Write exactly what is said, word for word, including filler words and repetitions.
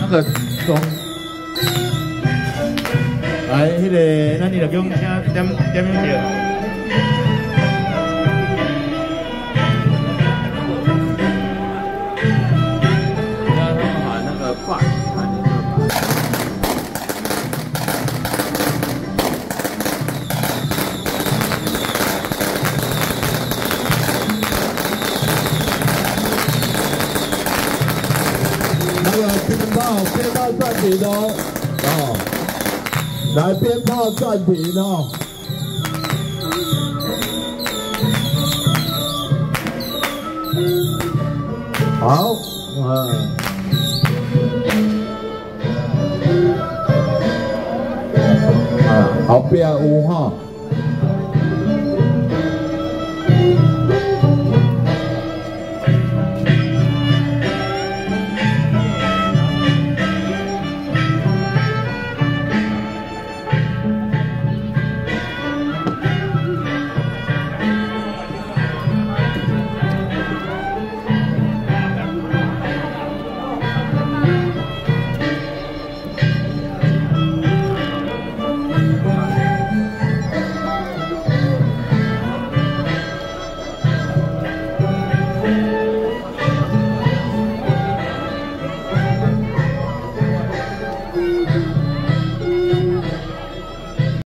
个中，来，迄个，咱你就叫请点点名叫。 鞭炮，鞭炮暂停哦，哦，来鞭炮暂停哦。好，嗯，啊，后边有哈。